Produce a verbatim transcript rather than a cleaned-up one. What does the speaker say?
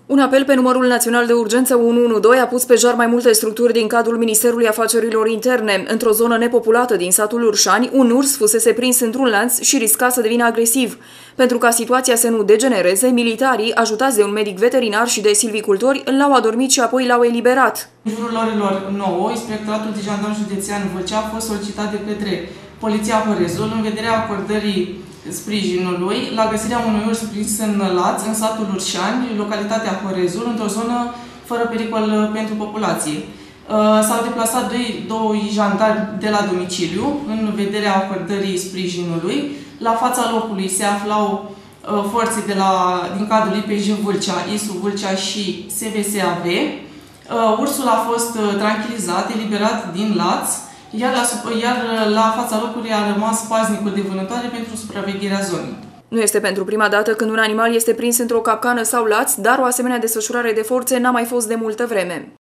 Un apel pe numărul național de urgență unu unu doi a pus pe jar mai multe structuri din cadrul Ministerului Afacerilor Interne. Într-o zonă nepopulată din satul Urșani, un urs fusese prins într-un lanț și risca să devină agresiv. Pentru ca situația să nu degenereze, militarii, ajutați de un medic veterinar și de silvicultori, l-au adormit și apoi l-au eliberat. În jurul orelor nouă, Inspectoratul de Jandarm Județean Vâlcea a fost solicitat de către Poliția Horezul în vederea acordării sprijinului la găsirea unui urs prins în laț în satul Urșani, localitatea Horezul, într-o zonă fără pericol pentru populație. S-au deplasat doi, doi jandarmi de la domiciliu în vederea acordării sprijinului. La fața locului se aflau forțe de la, din cadrul I P J Vâlcea, I S U Vâlcea și S V S A V. Ursul a fost tranquilizat, eliberat din laț, Iar la, iar la fața locului a rămas paznicul de vânătoare pentru supravegherea zonei. Nu este pentru prima dată când un animal este prins într-o capcană sau laț, dar o asemenea desfășurare de forțe n-a mai fost de multă vreme.